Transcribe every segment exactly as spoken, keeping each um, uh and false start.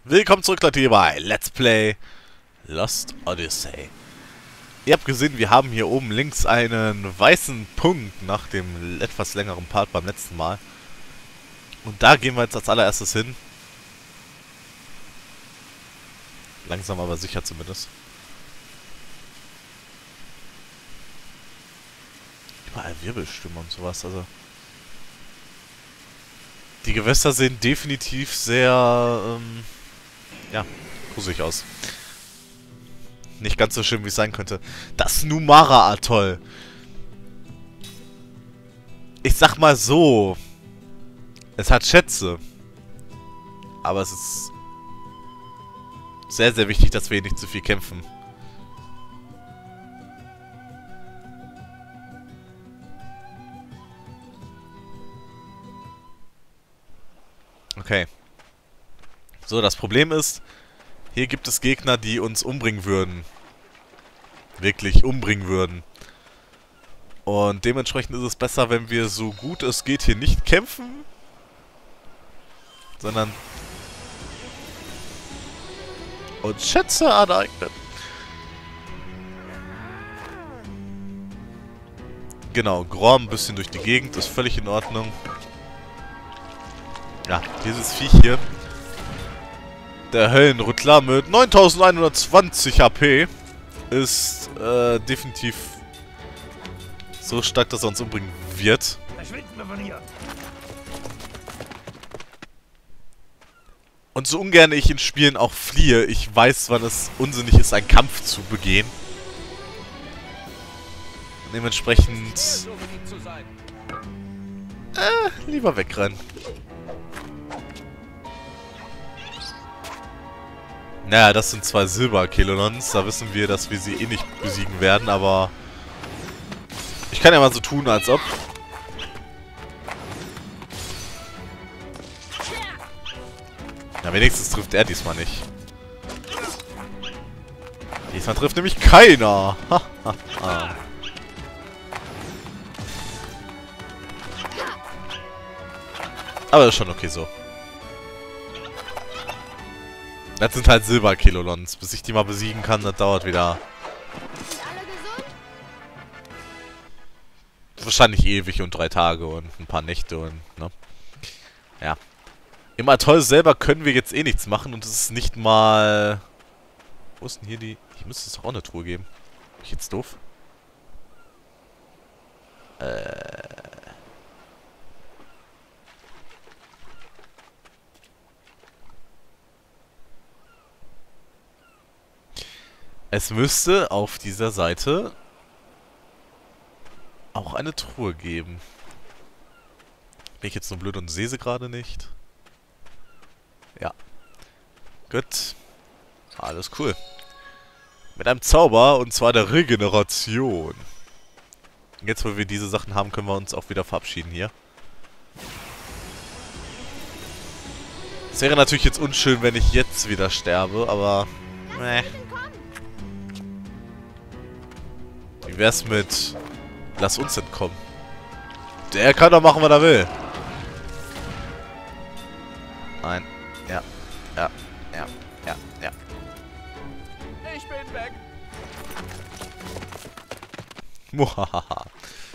Willkommen zurück, Leute, hier bei Let's Play Lost Odyssey. Ihr habt gesehen, wir haben hier oben links einen weißen Punkt nach dem etwas längeren Part beim letzten Mal. Und da gehen wir jetzt als allererstes hin. Langsam aber sicher zumindest. Überall Wirbelstürme und sowas, also... Die Gewässer sehen definitiv sehr, ähm... ja, gruselig aus. Nicht ganz so schön, wie es sein könnte. Das Numara-Atoll. Ich sag mal so. Es hat Schätze. Aber es ist sehr, sehr wichtig, dass wir hier nicht zu viel kämpfen. Okay. So, das Problem ist, hier gibt es Gegner, die uns umbringen würden. Wirklich umbringen würden. Und dementsprechend ist es besser, wenn wir so gut es geht hier nicht kämpfen, sondern uns Schätze aneignen. Genau, Grom ein bisschen durch die Gegend, ist völlig in Ordnung. Ja, dieses Viech hier. Der Höllenrüttler mit neuntausendeinhundertzwanzig H P ist äh, definitiv so stark, dass er uns umbringen wird. Und so ungern ich in Spielen auch fliehe, ich weiß, wann es unsinnig ist, einen Kampf zu begehen. Und dementsprechend... Äh, lieber wegrennen. Naja, das sind zwei Silber-Kelonons. Da wissen wir, dass wir sie eh nicht besiegen werden, aber... Ich kann ja mal so tun, als ob. Na, wenigstens trifft er diesmal nicht. Diesmal trifft nämlich keiner. Aber ist schon okay so. Das sind halt Silber-Kelonons. Bis ich die mal besiegen kann, das dauert wieder. Wahrscheinlich ewig und drei Tage und ein paar Nächte und, ne? Ja. Im Atoll selber können wir jetzt eh nichts machen und es ist nicht mal... Wo ist denn hier die... Hier müsste es doch auch eine Truhe geben. Bin ich jetzt doof? Äh... Es müsste auf dieser Seite auch eine Truhe geben. Bin ich jetzt nur blöd und sehe sie gerade nicht? Ja. Gut. Alles cool. Mit einem Zauber, und zwar der Regeneration. Jetzt, wo wir diese Sachen haben, können wir uns auch wieder verabschieden hier. Es wäre natürlich jetzt unschön, wenn ich jetzt wieder sterbe, aber... Meh. Wie wär's mit... Lass uns entkommen. Der kann doch machen, was er will. Nein. Ja. Ja. Ja. Ja. Ja. Ich bin weg. Muhahaha.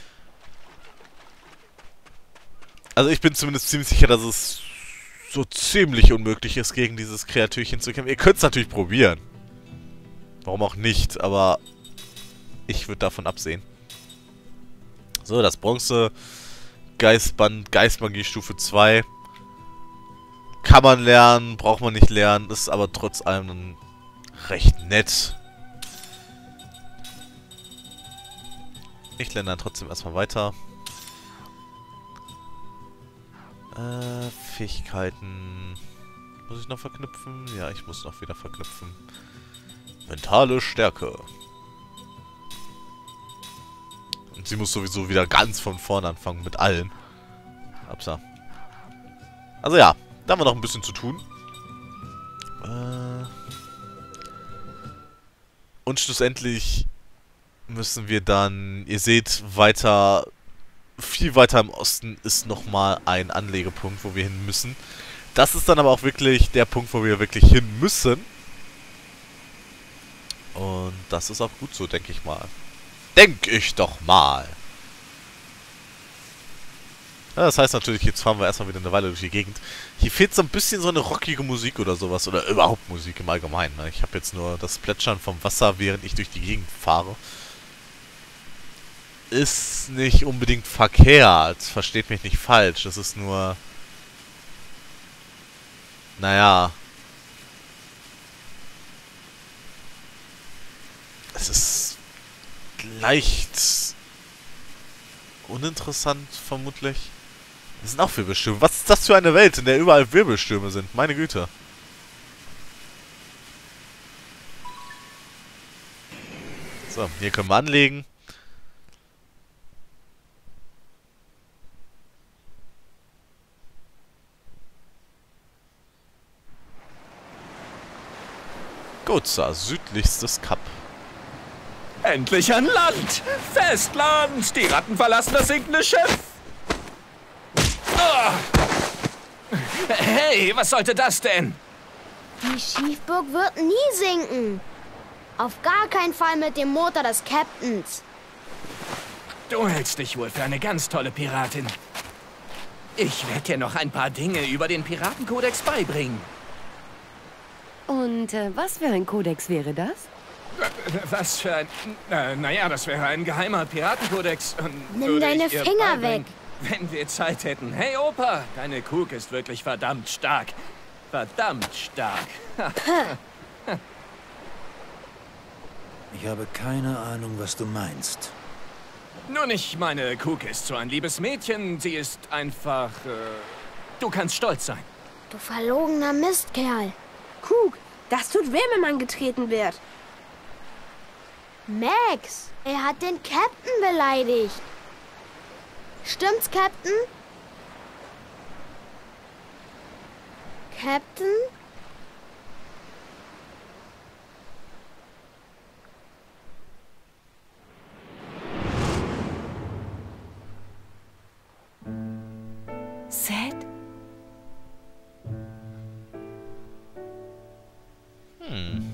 Also ich bin zumindest ziemlich sicher, dass es so ziemlich unmöglich ist, gegen dieses Kreatürchen zu kämpfen. Ihr könnt es natürlich probieren. Warum auch nicht, aber... Ich würde davon absehen. So, das Bronze Geistband, Geistmagie Stufe zwei. Kann man lernen, braucht man nicht lernen, ist aber trotz allem dann recht nett. Ich lerne dann trotzdem erstmal weiter. Äh, Fähigkeiten. Muss ich noch verknüpfen? Ja, ich muss noch wieder verknüpfen. Mentale Stärke. Und sie muss sowieso wieder ganz von vorne anfangen, mit allen. Upsa. Also ja, da haben wir noch ein bisschen zu tun. Äh Und schlussendlich müssen wir dann, ihr seht, weiter, viel weiter im Osten ist nochmal ein Anlegepunkt, wo wir hin müssen. das ist dann aber auch wirklich der Punkt, wo wir wirklich hin müssen. Und das ist auch gut so, denke ich mal. Denke ich doch mal. Ja, das heißt natürlich, jetzt fahren wir erstmal wieder eine Weile durch die Gegend. Hier fehlt so ein bisschen so eine rockige Musik oder sowas. Oder überhaupt Musik im Allgemeinen. Ne? Ich habe jetzt nur das Plätschern vom Wasser, während ich durch die Gegend fahre. Ist nicht unbedingt verkehrt. Versteht mich nicht falsch. Das ist nur... Naja... Es ist... leicht... uninteressant, vermutlich. Das sind auch Wirbelstürme. Was ist das für eine Welt, in der überall Wirbelstürme sind? Meine Güte. So, hier können wir anlegen. Gut, so, südlichstes Kap. Endlich an Land! Festland! Die Ratten verlassen das sinkende Schiff! Ah! Hey, was sollte das denn? Die Schiefburg wird nie sinken. Auf gar keinen Fall mit dem Motor des Captains. Du hältst dich wohl für eine ganz tolle Piratin. Ich werde dir noch ein paar Dinge über den Piratenkodex beibringen. Und äh, was für ein Kodex wäre das? Was für ein... Äh, naja, das wäre ein geheimer Piratenkodex. Und Nimm würde deine ich ihr Finger beibringen, weg. Wenn wir Zeit hätten. Hey, Opa, deine Kug ist wirklich verdammt stark. Verdammt stark. Ich habe keine Ahnung, was du meinst. Nur nicht meine Kug ist so ein liebes Mädchen. Sie ist einfach... Äh, du kannst stolz sein. Du verlogener Mistkerl. Kug, das tut weh, wenn man getreten wird. Max, er hat den Captain beleidigt. Stimmt's, Captain? Captain? Seth? Hm.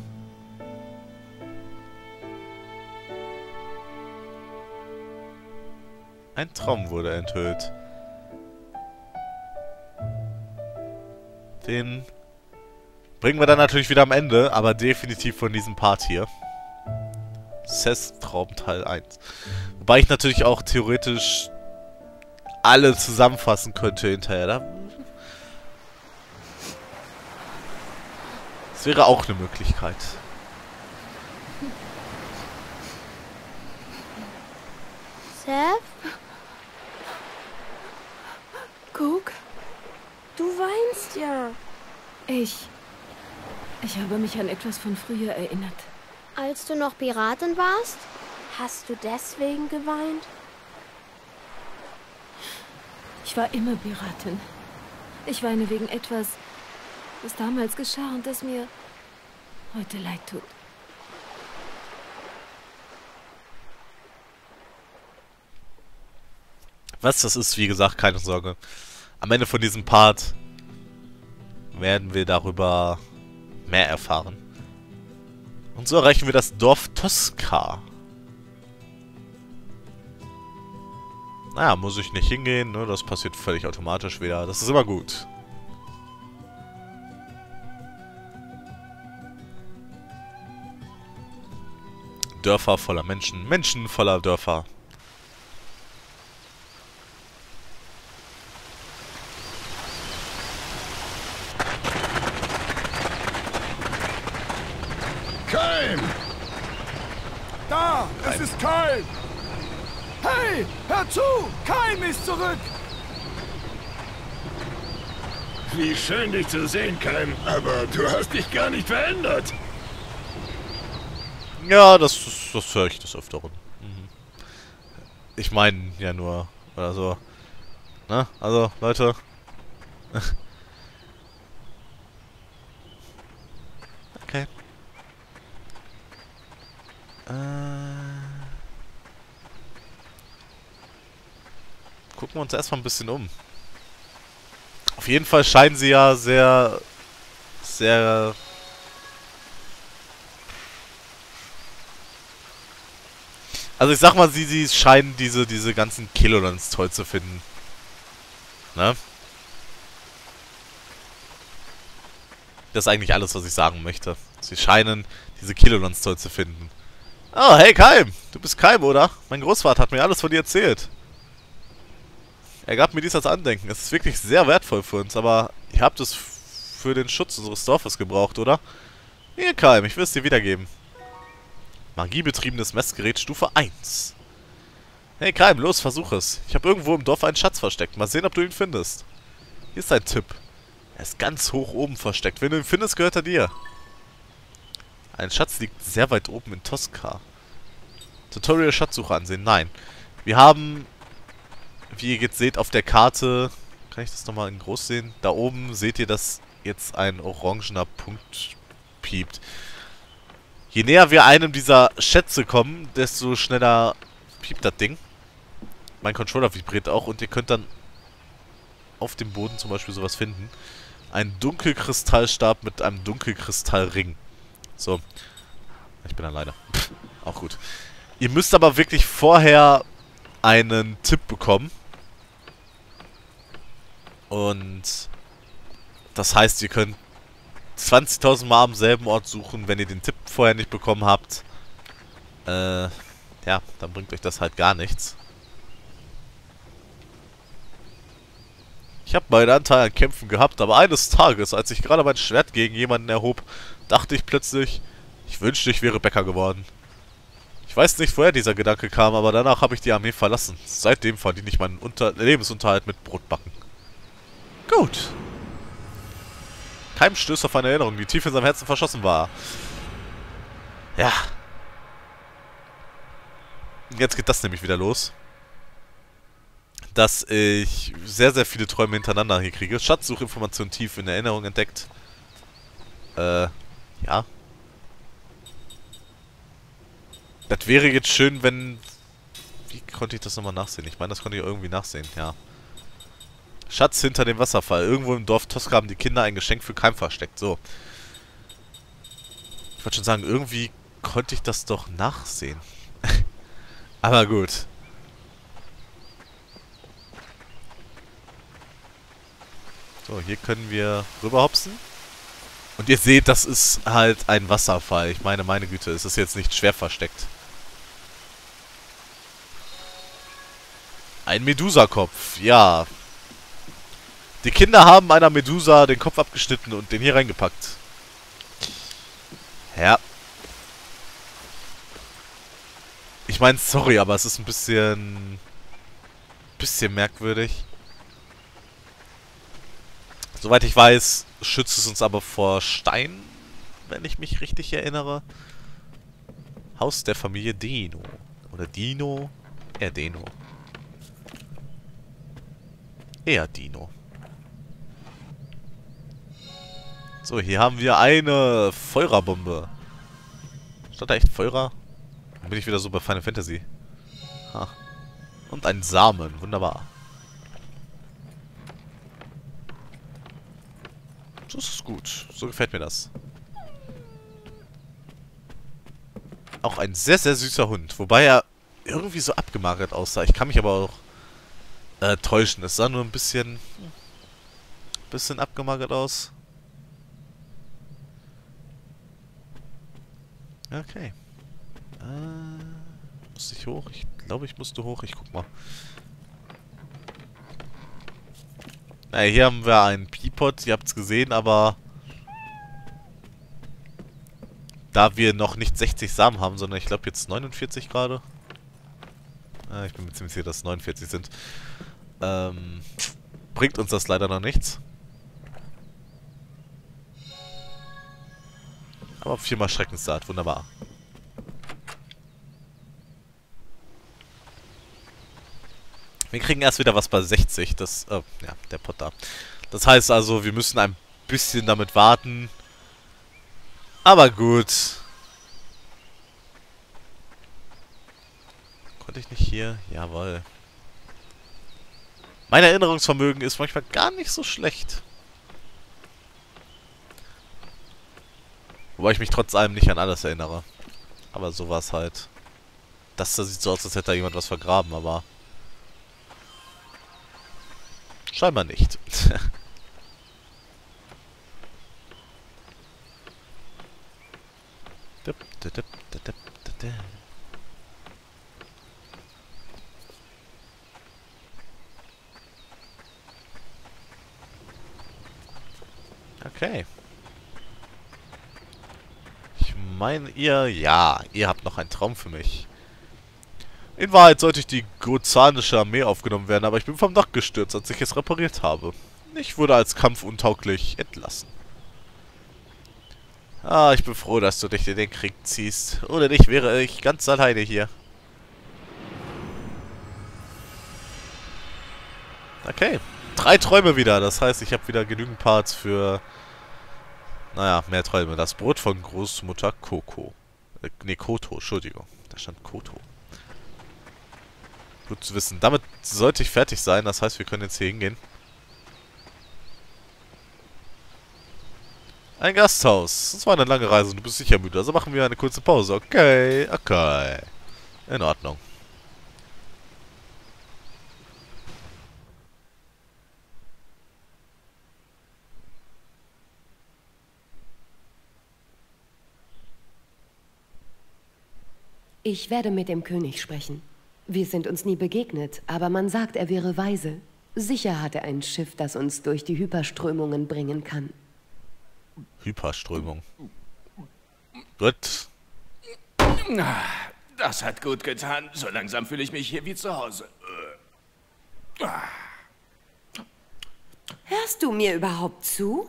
Ein Traum wurde enthüllt. Den bringen wir dann natürlich wieder am Ende, aber definitiv von diesem Part hier. Seths Traum Teil eins. Wobei ich natürlich auch theoretisch alle zusammenfassen könnte hinterher. Da das wäre auch eine Möglichkeit. Seth? Kug, du weinst ja. Ich... Ich habe mich an etwas von früher erinnert. Als du noch Piratin warst? Hast du deswegen geweint? Ich war immer Piratin. Ich weine wegen etwas, was damals geschah und das mir heute leid tut. Was das ist, wie gesagt, keine Sorge. Am Ende von diesem Part werden wir darüber mehr erfahren. Und so erreichen wir das Dorf Tosca. Naja, muss ich nicht hingehen, ne? Das passiert völlig automatisch wieder. Das ist immer gut. Dörfer voller Menschen, Menschen voller Dörfer. Keim! Da! Es ist Keim! Hey! Hör zu! Keim ist zurück! Wie schön, dich zu sehen, Keim. Aber du hast dich gar nicht verändert. Ja, das, das, das höre ich des Öfteren. Mhm. Ich meine ja nur, oder so. Ne? Also, Leute. Okay. Äh. Gucken wir uns erstmal ein bisschen um. Auf jeden Fall scheinen sie ja sehr... Sehr... Also ich sag mal, sie, sie scheinen diese, diese ganzen Kilolans toll zu finden. Ne? Das ist eigentlich alles, was ich sagen möchte. Sie scheinen diese Kilolans toll zu finden. Oh, hey Keim! Du bist Keim, oder? Mein Großvater hat mir alles von dir erzählt. Er gab mir dies als Andenken. Es ist wirklich sehr wertvoll für uns, aber ihr habt es für den Schutz unseres Dorfes gebraucht, oder? Hier, Keim, ich will es dir wiedergeben. Magiebetriebenes Messgerät Stufe eins. Hey Keim, los, versuch es. Ich habe irgendwo im Dorf einen Schatz versteckt. Mal sehen, ob du ihn findest. Hier ist ein Tipp. Er ist ganz hoch oben versteckt. Wenn du ihn findest, gehört er dir. Ein Schatz liegt sehr weit oben in Tosca. Tutorial Schatzsuche ansehen. Nein. Wir haben, wie ihr jetzt seht, auf der Karte... Kann ich das nochmal in groß sehen? Da oben seht ihr, dass jetzt ein orangener Punkt piept. Je näher wir einem dieser Schätze kommen, desto schneller piept das Ding. Mein Controller vibriert auch und ihr könnt dann auf dem Boden zum Beispiel sowas finden. Ein Dunkelkristallstab mit einem Dunkelkristallring. So. Ich bin alleine. Pff, auch gut. Ihr müsst aber wirklich vorher einen Tipp bekommen. Und das heißt, ihr könnt zwanzigtausend Mal am selben Ort suchen, wenn ihr den Tipp vorher nicht bekommen habt. Äh, ja, dann bringt euch das halt gar nichts. Ich habe meinen Anteil an Kämpfen gehabt, aber eines Tages, als ich gerade mein Schwert gegen jemanden erhob, dachte ich plötzlich, ich wünschte, ich wäre Bäcker geworden. Ich weiß nicht, woher dieser Gedanke kam, aber danach habe ich die Armee verlassen. Seitdem verdiene ich meinen Unter- Lebensunterhalt mit Brotbacken. Gut. Keim stößt auf eine Erinnerung, die tief in seinem Herzen verschossen war. Ja. Jetzt geht das nämlich wieder los. Dass ich sehr, sehr viele Träume hintereinander hier kriege. Schatzsuchinformation tief in Erinnerung entdeckt. Äh, ja. Das wäre jetzt schön, wenn... Wie konnte ich das nochmal nachsehen? Ich meine, das konnte ich irgendwie nachsehen, ja. Schatz hinter dem Wasserfall. Irgendwo im Dorf Tosca haben die Kinder ein Geschenk für Keim versteckt. So. Ich wollte schon sagen, irgendwie konnte ich das doch nachsehen. Aber gut. So, hier können wir rüberhopsen. Und ihr seht, das ist halt ein Wasserfall. Ich meine, meine Güte, es ist jetzt nicht schwer versteckt. Ein Medusa-Kopf, ja. Die Kinder haben einer Medusa den Kopf abgeschnitten und den hier reingepackt. Ja. Ich meine, sorry, aber es ist ein bisschen... bisschen merkwürdig. Soweit ich weiß, schützt es uns aber vor Stein, wenn ich mich richtig erinnere. Haus der Familie Dino. Oder Dino. Eher Dino. Eher Dino. So, hier haben wir eine Feuerbombe. Statt da echt Feuer? Dann bin ich wieder so bei Final Fantasy. Ha. Und ein Samen. Wunderbar. Das ist gut. So gefällt mir das. Auch ein sehr, sehr süßer Hund. Wobei er irgendwie so abgemagert aussah. Ich kann mich aber auch äh, täuschen. Es sah nur ein bisschen... bisschen abgemagert aus. Okay. Äh, musste ich hoch? Ich glaube, ich musste hoch. Ich guck mal. Naja, hier haben wir einen Peapod. Ihr habt es gesehen, aber... Da wir noch nicht sechzig Samen haben, sondern ich glaube jetzt neunundvierzig gerade. Äh, ich bin mir ziemlich sicher, dass es neunundvierzig sind. Ähm, bringt uns das leider noch nichts. Aber viermal Schreckenssaat, wunderbar. Wir kriegen erst wieder was bei sechzig. Das, oh, ja, der Pot da. Das heißt also, wir müssen ein bisschen damit warten. Aber gut. Konnte ich nicht hier? Jawohl. Mein Erinnerungsvermögen ist manchmal gar nicht so schlecht. Wobei ich mich trotz allem nicht an alles erinnere. Aber sowas halt. Das da sieht so aus, als hätte da jemand was vergraben, aber... scheinbar nicht. Okay. Ich meine, ihr... ja, ihr habt noch einen Traum für mich. In Wahrheit sollte ich die gozanische Armee aufgenommen werden, aber ich bin vom Dach gestürzt, als ich es repariert habe. Ich wurde als kampfuntauglich entlassen. Ah, ich bin froh, dass du dich in den Krieg ziehst. Ohne dich wäre ich ganz alleine hier. Okay. Drei Träume wieder. Das heißt, ich habe wieder genügend Parts für... naja, mehr Träume. Das Brot von Großmutter Coco. Äh, ne, Koto. Entschuldigung. Da stand Koto. Gut zu wissen. Damit sollte ich fertig sein. Das heißt, wir können jetzt hier hingehen. Ein Gasthaus. Das war eine lange Reise und du bist sicher müde. Also machen wir eine kurze Pause. Okay, okay. In Ordnung. Ich werde mit dem König sprechen. Wir sind uns nie begegnet, aber man sagt, er wäre weise. Sicher hat er ein Schiff, das uns durch die Hyperströmungen bringen kann. Hyperströmung. Gut. Das hat gut getan. So langsam fühle ich mich hier wie zu Hause. Hörst du mir überhaupt zu?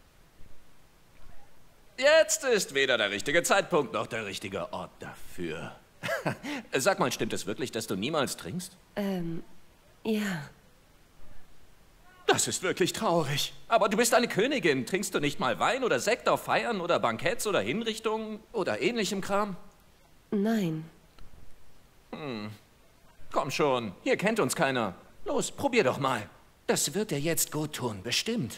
Jetzt ist weder der richtige Zeitpunkt noch der richtige Ort dafür. Sag mal, stimmt es wirklich, dass du niemals trinkst? Ähm, ja. Das ist wirklich traurig. Aber du bist eine Königin. Trinkst du nicht mal Wein oder Sekt auf Feiern oder Banketts oder Hinrichtungen oder ähnlichem Kram? Nein. Hm. Komm schon, hier kennt uns keiner. Los, probier doch mal. Das wird dir jetzt gut tun, bestimmt.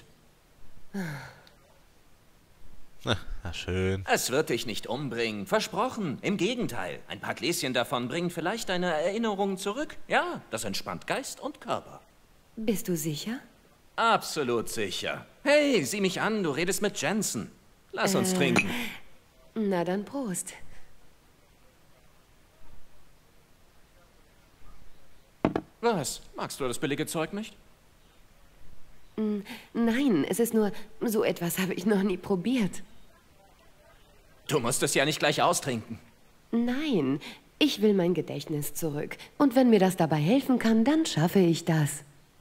Na, na schön. Es wird dich nicht umbringen, versprochen. Im Gegenteil, ein paar Gläschen davon bringen vielleicht deine Erinnerungen zurück. Ja, das entspannt Geist und Körper. Bist du sicher? Absolut sicher. Hey, sieh mich an, du redest mit Jensen. Lass uns äh, trinken. Na dann Prost. Was? Magst du das billige Zeug nicht? Nein, es ist nur, so etwas habe ich noch nie probiert. Du musst es ja nicht gleich austrinken. Nein, ich will mein Gedächtnis zurück. Und wenn mir das dabei helfen kann, dann schaffe ich das.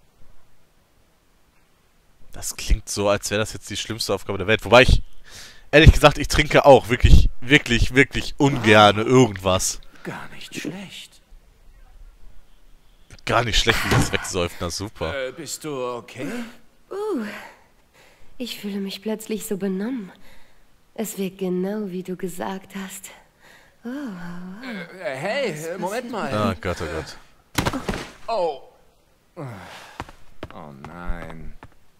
Das klingt so, als wäre das jetzt die schlimmste Aufgabe der Welt. Wobei ich, ehrlich gesagt, ich trinke auch wirklich, wirklich, wirklich ungern irgendwas. Gar nicht schlecht. Gar nicht schlecht, wie das wegsäuft. Na super. Äh, bist du okay? Uh, ich fühle mich plötzlich so benommen. Es wirkt genau, wie du gesagt hast. Oh, oh. Äh, hey, Moment mal. Ah, Gott, oh Gott. Oh. Oh nein.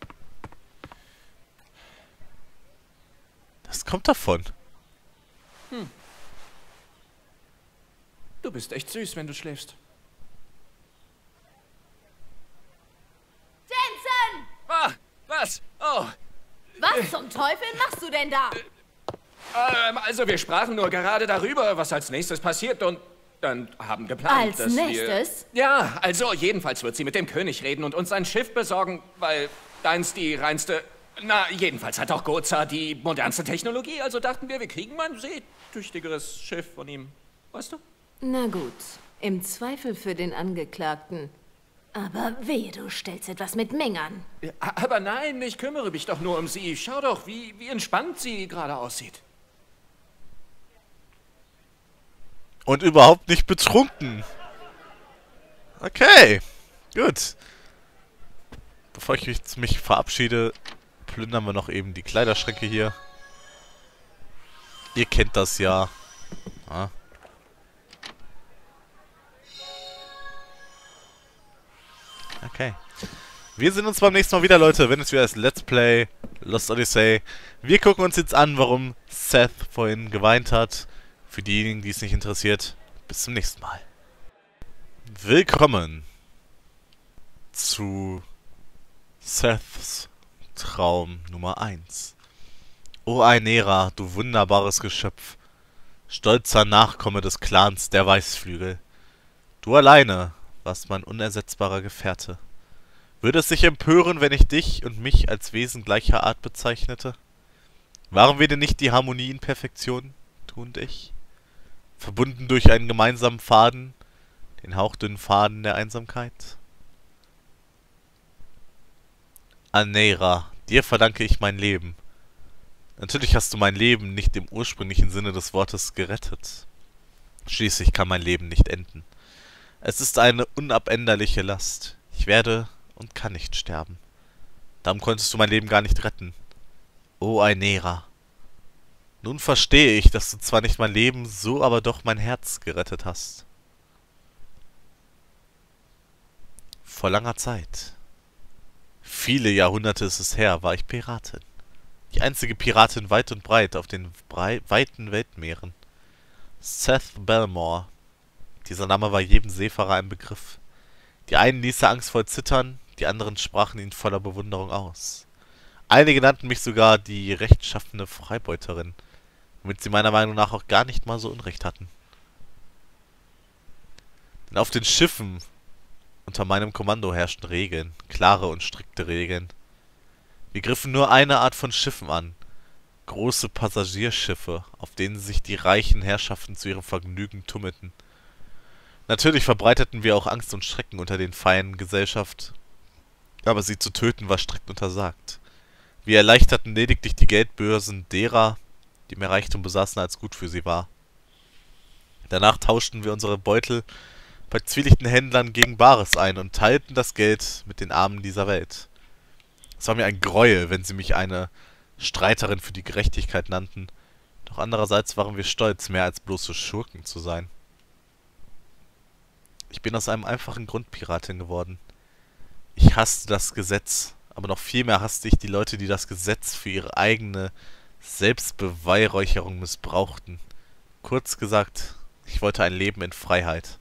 Das kommt davon. Hm. Du bist echt süß, wenn du schläfst. Jensen! Ah, was? Oh. Was zum Teufel machst du denn da? Ähm, also wir sprachen nur gerade darüber, was als nächstes passiert und dann haben geplant, Als dass nächstes? wir... Ja, also jedenfalls wird sie mit dem König reden und uns ein Schiff besorgen, weil deins die reinste... Na, jedenfalls hat auch Goza die modernste Technologie, also dachten wir, wir kriegen mal ein seetüchtigeres Schiff von ihm. Weißt du? Na gut, im Zweifel für den Angeklagten. Aber wehe, du stellst etwas mit Meng an. Ja, aber nein, ich kümmere mich doch nur um sie. Schau doch, wie, wie entspannt sie gerade aussieht. Und überhaupt nicht betrunken. Okay, gut. Bevor ich jetzt mich verabschiede, plündern wir noch eben die Kleiderschränke hier. Ihr kennt das ja. Ah. Okay. Wir sehen uns beim nächsten Mal wieder, Leute, wenn es wieder ist Let's Play Lost Odyssey. Wir gucken uns jetzt an, warum Seth vorhin geweint hat. Für diejenigen, die es nicht interessiert, bis zum nächsten Mal. Willkommen zu Seths Traum Nummer eins. O Ainera, du wunderbares Geschöpf, stolzer Nachkomme des Clans der Weißflügel. Du alleine warst mein unersetzbarer Gefährte. Würde es sich empören, wenn ich dich und mich als Wesen gleicher Art bezeichnete? Waren wir denn nicht die Harmonie in Perfektion, du und ich? Verbunden durch einen gemeinsamen Faden, den hauchdünnen Faden der Einsamkeit? Ainera, dir verdanke ich mein Leben. Natürlich hast du mein Leben nicht im ursprünglichen Sinne des Wortes gerettet. Schließlich kann mein Leben nicht enden. Es ist eine unabänderliche Last. Ich werde und kann nicht sterben. Darum konntest du mein Leben gar nicht retten. O Ainera. Nun verstehe ich, dass du zwar nicht mein Leben, so aber doch mein Herz gerettet hast. Vor langer Zeit, viele Jahrhunderte ist es her, war ich Piratin. Die einzige Piratin weit und breit auf den brei weiten Weltmeeren. Seth Belmore. Dieser Name war jedem Seefahrer ein Begriff. Die einen ließ er angstvoll zittern, die anderen sprachen ihn voller Bewunderung aus. Einige nannten mich sogar die rechtschaffene Freibeuterin, womit sie meiner Meinung nach auch gar nicht mal so Unrecht hatten. Denn auf den Schiffen unter meinem Kommando herrschten Regeln, klare und strikte Regeln. Wir griffen nur eine Art von Schiffen an, große Passagierschiffe, auf denen sich die reichen Herrschaften zu ihrem Vergnügen tummelten. Natürlich verbreiteten wir auch Angst und Schrecken unter den feinen Gesellschaft, aber sie zu töten war strikt untersagt. Wir erleichterten lediglich die Geldbörsen derer, die mehr Reichtum besaßen, als gut für sie war. Danach tauschten wir unsere Beutel bei zwielichtigen Händlern gegen Bares ein und teilten das Geld mit den Armen dieser Welt. Es war mir ein Gräuel, wenn sie mich eine Streiterin für die Gerechtigkeit nannten, doch andererseits waren wir stolz, mehr als bloße Schurken zu sein. Ich bin aus einem einfachen Grund Piratin geworden. Ich hasste das Gesetz, aber noch viel mehr hasste ich die Leute, die das Gesetz für ihre eigene Selbstbeweihräucherung missbrauchten. Kurz gesagt, ich wollte ein Leben in Freiheit.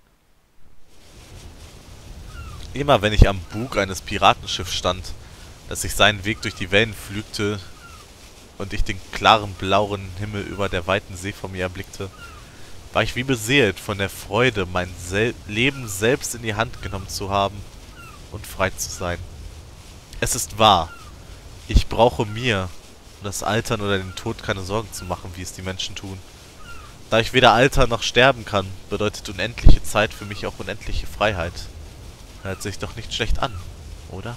Immer wenn ich am Bug eines Piratenschiffs stand, das sich seinen Weg durch die Wellen pflügte und ich den klaren blauen Himmel über der weiten See vor mir erblickte, war ich wie beseelt von der Freude, mein Sel- Leben selbst in die Hand genommen zu haben und frei zu sein. Es ist wahr, ich brauche mir um das Altern oder den Tod keine Sorgen zu machen, wie es die Menschen tun. Da ich weder altern noch sterben kann, bedeutet unendliche Zeit für mich auch unendliche Freiheit. Hört sich doch nicht schlecht an, oder?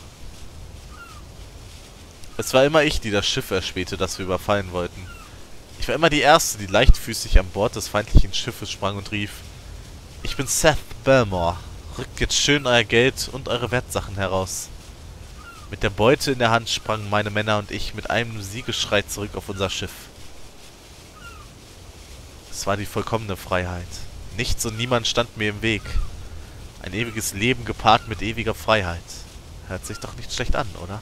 Es war immer ich, die das Schiff erspähte, das wir überfallen wollten. Ich war immer die Erste, die leichtfüßig an Bord des feindlichen Schiffes sprang und rief: Ich bin Seth Belmore. Rückt jetzt schön euer Geld und eure Wertsachen heraus. Mit der Beute in der Hand sprangen meine Männer und ich mit einem Siegesschrei zurück auf unser Schiff. Es war die vollkommene Freiheit. Nichts und niemand stand mir im Weg. Ein ewiges Leben gepaart mit ewiger Freiheit. Hört sich doch nicht schlecht an, oder?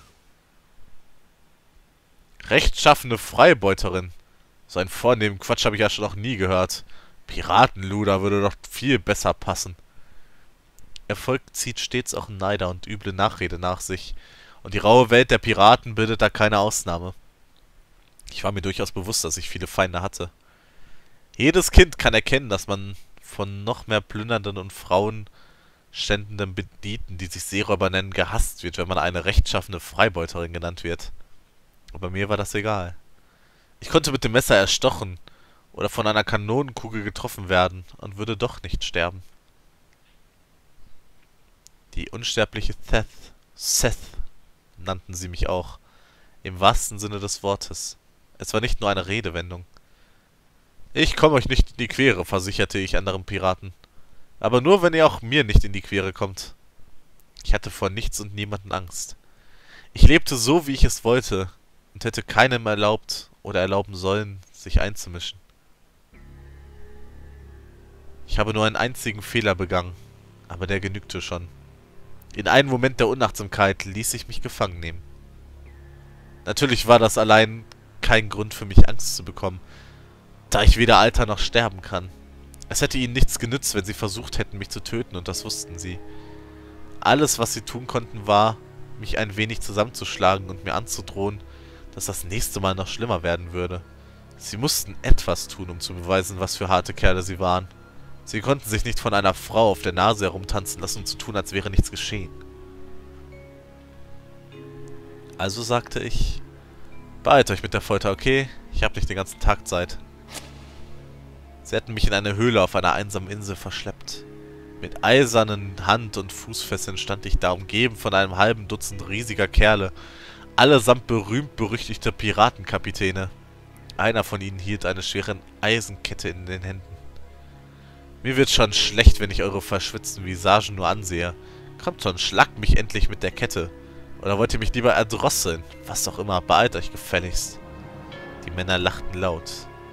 Rechtschaffene Freibeuterin. So einen vornehmen Quatsch habe ich ja schon noch nie gehört. Piratenluder würde doch viel besser passen. Erfolg zieht stets auch Neider und üble Nachrede nach sich, und die raue Welt der Piraten bildet da keine Ausnahme. Ich war mir durchaus bewusst, dass ich viele Feinde hatte. Jedes Kind kann erkennen, dass man von noch mehr plündernden und Frauen schändenden Banditen, die sich Seeräuber nennen, gehasst wird, wenn man eine rechtschaffene Freibeuterin genannt wird. Aber mir war das egal. Ich konnte mit dem Messer erstochen oder von einer Kanonenkugel getroffen werden und würde doch nicht sterben. Die unsterbliche Seth, Seth nannten sie mich auch, im wahrsten Sinne des Wortes. Es war nicht nur eine Redewendung. Ich komme euch nicht in die Quere, versicherte ich anderen Piraten. Aber nur, wenn ihr auch mir nicht in die Quere kommt. Ich hatte vor nichts und niemanden Angst. Ich lebte so, wie ich es wollte, und hätte keinem erlaubt oder erlauben sollen, sich einzumischen. Ich habe nur einen einzigen Fehler begangen, aber der genügte schon. In einem Moment der Unachtsamkeit ließ ich mich gefangen nehmen. Natürlich war das allein kein Grund für mich, Angst zu bekommen, da ich weder altern noch sterben kann. Es hätte ihnen nichts genützt, wenn sie versucht hätten, mich zu töten, und das wussten sie. Alles, was sie tun konnten, war, mich ein wenig zusammenzuschlagen und mir anzudrohen, dass das nächste Mal noch schlimmer werden würde. Sie mussten etwas tun, um zu beweisen, was für harte Kerle sie waren. Sie konnten sich nicht von einer Frau auf der Nase herumtanzen lassen, um zu tun, als wäre nichts geschehen. Also sagte ich, beeilt euch mit der Folter, okay? Ich habe nicht den ganzen Tag Zeit. Sie hatten mich in eine Höhle auf einer einsamen Insel verschleppt. Mit eisernen Hand- und Fußfesseln stand ich da, umgeben von einem halben Dutzend riesiger Kerle, allesamt berühmt-berüchtigter Piratenkapitäne. Einer von ihnen hielt eine schwere Eisenkette in den Händen. Mir wird schon schlecht, wenn ich eure verschwitzten Visagen nur ansehe. Kommt schon, schlagt mich endlich mit der Kette. Oder wollt ihr mich lieber erdrosseln? Was auch immer, beeilt euch gefälligst. Die Männer lachten laut.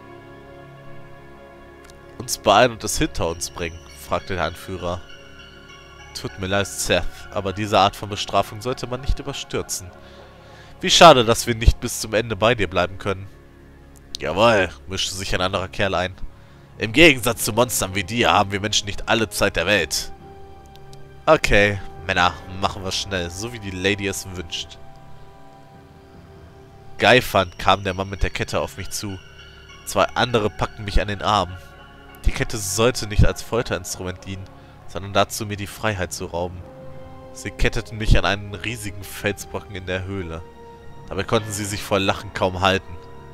Uns beeilen und es hinter uns bringen, fragte der Anführer. Tut mir leid, Seth, aber diese Art von Bestrafung sollte man nicht überstürzen. Wie schade, dass wir nicht bis zum Ende bei dir bleiben können. Jawohl, mischte sich ein anderer Kerl ein. Im Gegensatz zu Monstern wie dir haben wir Menschen nicht alle Zeit der Welt. Okay, Männer, machen wir schnell, so wie die Lady es wünscht. Geifernd kam der Mann mit der Kette auf mich zu. Zwei andere packten mich an den Arm. Die Kette sollte nicht als Folterinstrument dienen, sondern dazu, mir die Freiheit zu rauben. Sie ketteten mich an einen riesigen Felsbrocken in der Höhle. Dabei konnten sie sich vor Lachen kaum halten.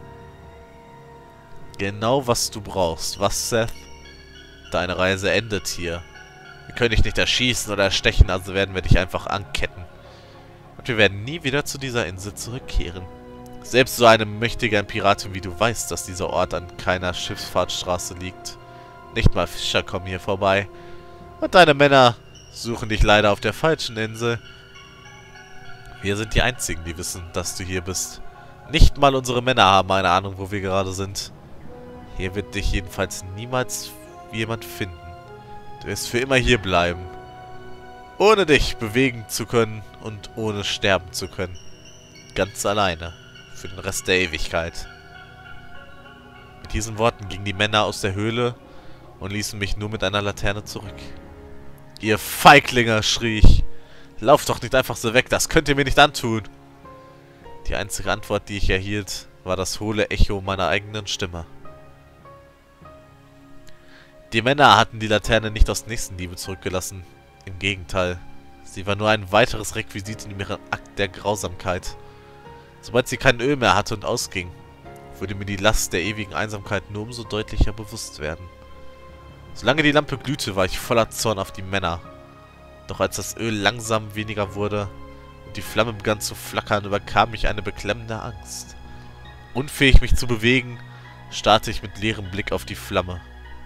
Genau, was du brauchst. Was, Seth? Deine Reise endet hier. Wir können dich nicht erschießen oder erstechen, also werden wir dich einfach anketten. Und wir werden nie wieder zu dieser Insel zurückkehren. Selbst so eine mächtige Piratin wie du weißt, dass dieser Ort an keiner Schiffsfahrtstraße liegt. Nicht mal Fischer kommen hier vorbei. Und deine Männer suchen dich leider auf der falschen Insel. Wir sind die Einzigen, die wissen, dass du hier bist. Nicht mal unsere Männer haben eine Ahnung, wo wir gerade sind. Hier wird dich jedenfalls niemals jemand finden. Du wirst für immer hier bleiben. Ohne dich bewegen zu können und ohne sterben zu können. Ganz alleine. Für den Rest der Ewigkeit. Mit diesen Worten gingen die Männer aus der Höhle und ließen mich nur mit einer Laterne zurück. Ihr Feiglinge, schrie ich. Lauft doch nicht einfach so weg, das könnt ihr mir nicht antun. Die einzige Antwort, die ich erhielt, war das hohle Echo meiner eigenen Stimme. Die Männer hatten die Laterne nicht aus Nächstenliebe zurückgelassen. Im Gegenteil, sie war nur ein weiteres Requisit in ihrem Akt der Grausamkeit. Sobald sie kein Öl mehr hatte und ausging, würde mir die Last der ewigen Einsamkeit nur umso deutlicher bewusst werden. Solange die Lampe glühte, war ich voller Zorn auf die Männer. Doch als das Öl langsam weniger wurde und die Flamme begann zu flackern, überkam mich eine beklemmende Angst. Unfähig, mich zu bewegen, starrte ich mit leerem Blick auf die Flamme.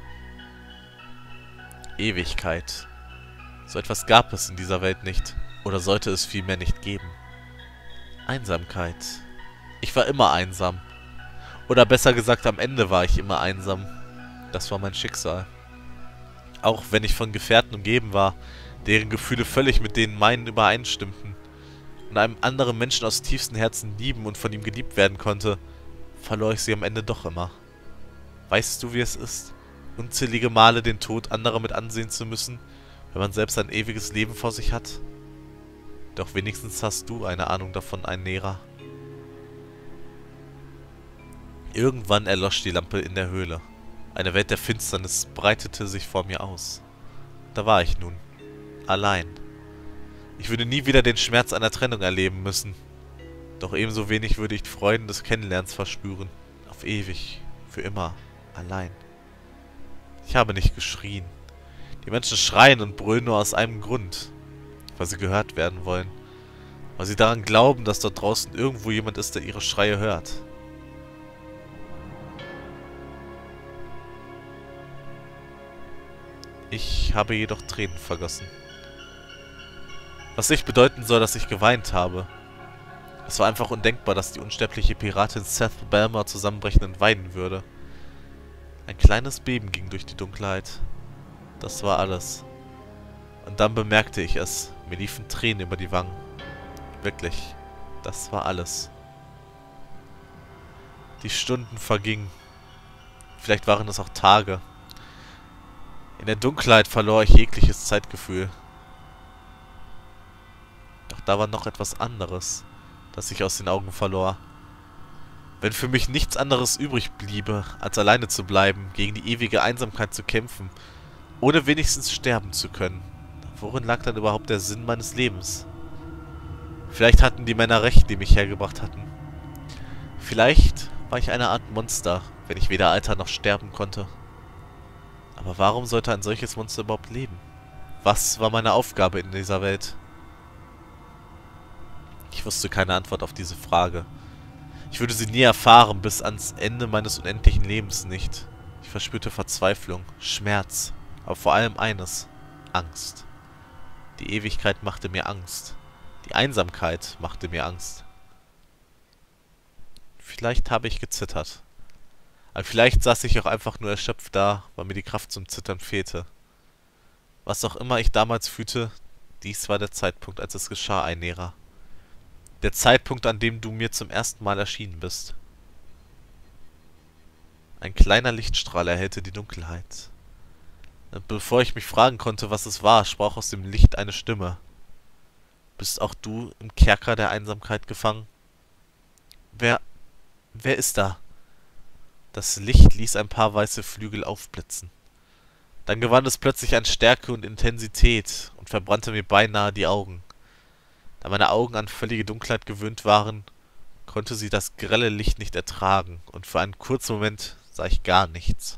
Ewigkeit. So etwas gab es in dieser Welt nicht. Oder sollte es vielmehr nicht geben. Einsamkeit. Ich war immer einsam. Oder besser gesagt, am Ende war ich immer einsam. Das war mein Schicksal. Auch wenn ich von Gefährten umgeben war, deren Gefühle völlig mit denen meinen übereinstimmten, und einem anderen Menschen aus tiefstem Herzen lieben und von ihm geliebt werden konnte, verlor ich sie am Ende doch immer. Weißt du, wie es ist, unzählige Male den Tod anderer mit ansehen zu müssen, wenn man selbst ein ewiges Leben vor sich hat? Doch wenigstens hast du eine Ahnung davon, ein Näherer. Irgendwann erlosch die Lampe in der Höhle. Eine Welt der Finsternis breitete sich vor mir aus. Da war ich nun. Allein. Ich würde nie wieder den Schmerz einer Trennung erleben müssen. Doch ebenso wenig würde ich Freuden des Kennenlernens verspüren. Auf ewig. Für immer. Allein. Ich habe nicht geschrien. Die Menschen schreien und brüllen nur aus einem Grund. Weil sie gehört werden wollen. Weil sie daran glauben, dass dort draußen irgendwo jemand ist, der ihre Schreie hört. Ich habe jedoch Tränen vergossen. Was nicht bedeuten soll, dass ich geweint habe. Es war einfach undenkbar, dass die unsterbliche Piratin Seth Belmore zusammenbrechen und weinen würde. Ein kleines Beben ging durch die Dunkelheit. Das war alles. Und dann bemerkte ich es, Mir liefen Tränen über die Wangen. Wirklich, das war alles. Die Stunden vergingen. Vielleicht waren es auch Tage. In der Dunkelheit verlor ich jegliches Zeitgefühl. Doch da war noch etwas anderes, das ich aus den Augen verlor. Wenn für mich nichts anderes übrig bliebe, als alleine zu bleiben, gegen die ewige Einsamkeit zu kämpfen, ohne wenigstens sterben zu können, worin lag dann überhaupt der Sinn meines Lebens? Vielleicht hatten die Männer recht, die mich hergebracht hatten. Vielleicht war ich eine Art Monster, wenn ich weder altern noch sterben konnte. Aber warum sollte ein solches Monster überhaupt leben? Was war meine Aufgabe in dieser Welt? Ich wusste keine Antwort auf diese Frage. Ich würde sie nie erfahren, bis ans Ende meines unendlichen Lebens nicht. Ich verspürte Verzweiflung, Schmerz, aber vor allem eines: Angst. Die Ewigkeit machte mir Angst. Die Einsamkeit machte mir Angst. Vielleicht habe ich gezittert. Aber vielleicht saß ich auch einfach nur erschöpft da, weil mir die Kraft zum Zittern fehlte. Was auch immer ich damals fühlte, dies war der Zeitpunkt, als es geschah, Ainera. Der Zeitpunkt, an dem du mir zum ersten Mal erschienen bist. Ein kleiner Lichtstrahl erhellte die Dunkelheit. Bevor ich mich fragen konnte, was es war, sprach aus dem Licht eine Stimme. Bist auch du im Kerker der Einsamkeit gefangen? Wer... wer ist da? Das Licht ließ ein paar weiße Flügel aufblitzen. Dann gewann es plötzlich an Stärke und Intensität und verbrannte mir beinahe die Augen. Da meine Augen an völlige Dunkelheit gewöhnt waren, konnte sie das grelle Licht nicht ertragen, und für einen kurzen Moment sah ich gar nichts.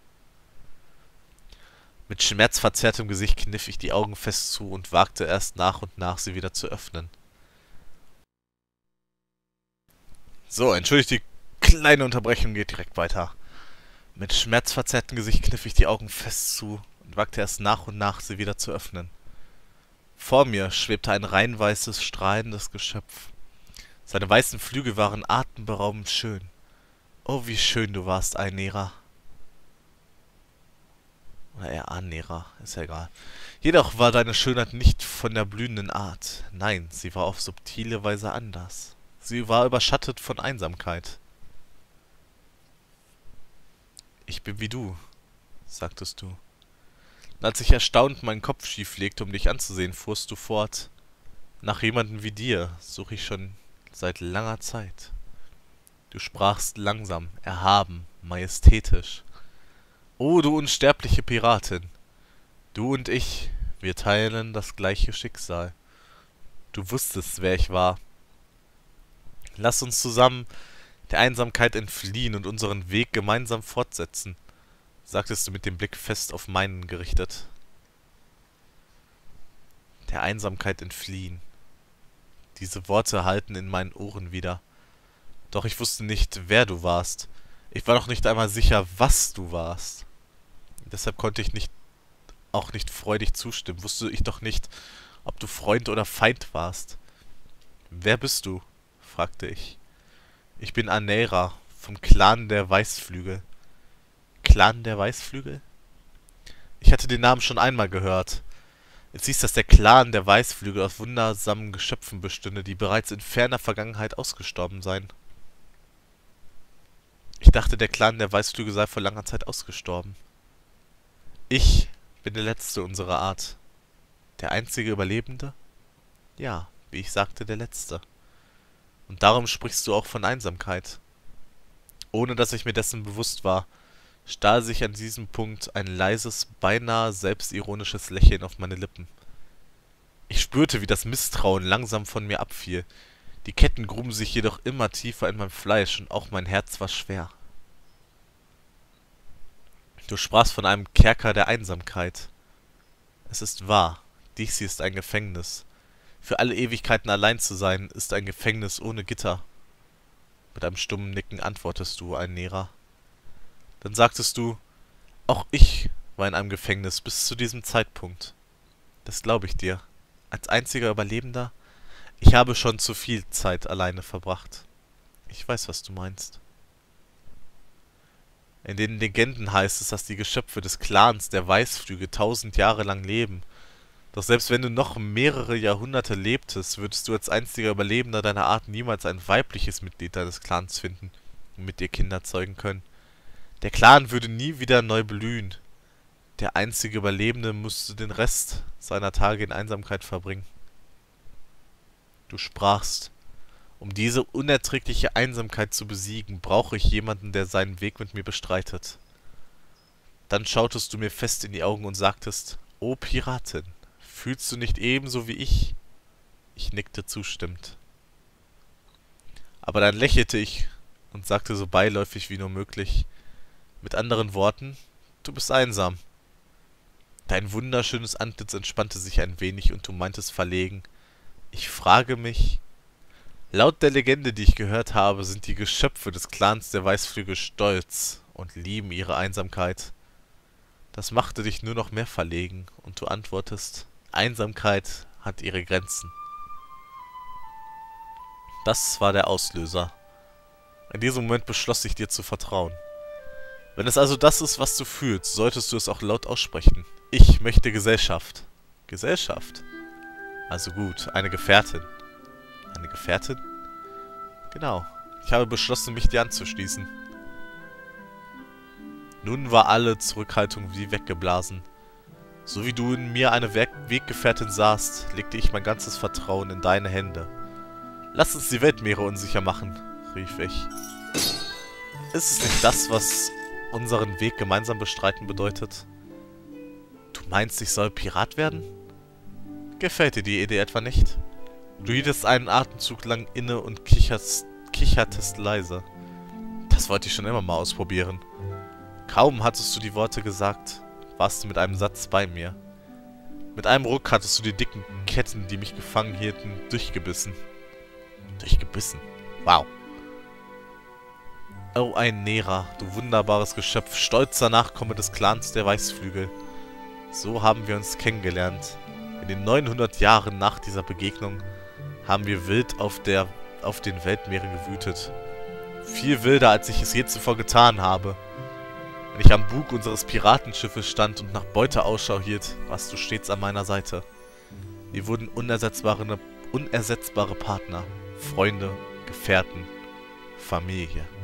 Mit schmerzverzerrtem Gesicht kniff ich die Augen fest zu und wagte erst nach und nach, sie wieder zu öffnen. So, entschuldigt die kleine Unterbrechung, geht direkt weiter. Mit schmerzverzerrtem Gesicht kniff ich die Augen fest zu und wagte erst nach und nach, sie wieder zu öffnen. Vor mir schwebte ein rein weißes, strahlendes Geschöpf. Seine weißen Flügel waren atemberaubend schön. Oh, wie schön du warst, Ainera. Oder eher Anera, ist ja egal. Jedoch war deine Schönheit nicht von der blühenden Art. Nein, sie war auf subtile Weise anders. Sie war überschattet von Einsamkeit. Ich bin wie du, sagtest du. Und als ich erstaunt meinen Kopf schief legte, um dich anzusehen, fuhrst du fort. Nach jemandem wie dir suche ich schon seit langer Zeit. Du sprachst langsam, erhaben, majestätisch. O, du unsterbliche Piratin! Du und ich, wir teilen das gleiche Schicksal. Du wusstest, wer ich war. Lass uns zusammen der Einsamkeit entfliehen und unseren Weg gemeinsam fortsetzen, sagtest du mit dem Blick fest auf meinen gerichtet. Der Einsamkeit entfliehen. Diese Worte hallten in meinen Ohren wieder. Doch ich wusste nicht, wer du warst. Ich war noch nicht einmal sicher, was du warst. Deshalb konnte ich nicht, auch nicht freudig zustimmen. Wusste ich doch nicht, ob du Freund oder Feind warst. Wer bist du? Fragte ich. Ich bin Ainera, vom Clan der Weißflügel. Clan der Weißflügel? Ich hatte den Namen schon einmal gehört. Es hieß, dass der Clan der Weißflügel aus wundersamen Geschöpfen bestünde, die bereits in ferner Vergangenheit ausgestorben seien. Ich dachte, der Clan der Weißflügel sei vor langer Zeit ausgestorben. Ich bin der Letzte unserer Art. Der einzige Überlebende? Ja, wie ich sagte, der Letzte. Und darum sprichst du auch von Einsamkeit. Ohne dass ich mir dessen bewusst war, stahl sich an diesem Punkt ein leises, beinahe selbstironisches Lächeln auf meine Lippen. Ich spürte, wie das Misstrauen langsam von mir abfiel. Die Ketten gruben sich jedoch immer tiefer in mein Fleisch und auch mein Herz war schwer. Du sprachst von einem Kerker der Einsamkeit. Es ist wahr, dies hier ist ein Gefängnis. Für alle Ewigkeiten allein zu sein, ist ein Gefängnis ohne Gitter. Mit einem stummen Nicken antwortest du, Ainera. Dann sagtest du, auch ich war in einem Gefängnis bis zu diesem Zeitpunkt. Das glaube ich dir. Als einziger Überlebender, ich habe schon zu viel Zeit alleine verbracht. Ich weiß, was du meinst. In den Legenden heißt es, dass die Geschöpfe des Clans der Weißflügel tausend Jahre lang leben Doch selbst wenn du noch mehrere Jahrhunderte lebtest, würdest du als einziger Überlebender deiner Art niemals ein weibliches Mitglied deines Clans finden und mit dir Kinder zeugen können. Der Clan würde nie wieder neu blühen. Der einzige Überlebende musste den Rest seiner Tage in Einsamkeit verbringen. Du sprachst: Um diese unerträgliche Einsamkeit zu besiegen, brauche ich jemanden, der seinen Weg mit mir bestreitet. Dann schautest du mir fest in die Augen und sagtest: O Piratin, fühlst du nicht ebenso wie ich? Ich nickte zustimmend. Aber dann lächelte ich und sagte so beiläufig wie nur möglich: Mit anderen Worten, du bist einsam. Dein wunderschönes Antlitz entspannte sich ein wenig und du meintest verlegen: Ich frage mich... Laut der Legende, die ich gehört habe, sind die Geschöpfe des Clans der Weißflügel stolz und lieben ihre Einsamkeit. Das machte dich nur noch mehr verlegen und du antwortest: Einsamkeit hat ihre Grenzen. Das war der Auslöser. In diesem Moment beschloss ich dir zu vertrauen. Wenn es also das ist, was du fühlst, solltest du es auch laut aussprechen. Ich möchte Gesellschaft. Gesellschaft? Also gut, eine Gefährtin. Eine Gefährtin? Genau. Ich habe beschlossen, mich dir anzuschließen. Nun war alle Zurückhaltung wie weggeblasen. So wie du in mir eine Weggefährtin sahst, legte ich mein ganzes Vertrauen in deine Hände. Lass uns die Weltmeere unsicher machen, rief ich. Ist es nicht das, was unseren Weg gemeinsam bestreiten bedeutet? Du meinst, ich soll Pirat werden? Gefällt dir die Idee etwa nicht? Du hieltest einen Atemzug lang inne und kicherst, kichertest leise. Das wollte ich schon immer mal ausprobieren. Kaum hattest du die Worte gesagt, warst du mit einem Satz bei mir. Mit einem Ruck hattest du die dicken Ketten, die mich gefangen hielten, durchgebissen. Durchgebissen? Wow. Oh, ein Nera, du wunderbares Geschöpf, stolzer Nachkomme des Clans der Weißflügel. So haben wir uns kennengelernt. In den neunhundert Jahren nach dieser Begegnung haben wir wild auf, der, auf den Weltmeeren gewütet. Viel wilder, als ich es je zuvor getan habe. Wenn ich am Bug unseres Piratenschiffes stand und nach Beute Ausschau hielt, warst du stets an meiner Seite. Wir wurden unersetzbare, unersetzbare Partner, Freunde, Gefährten, Familie.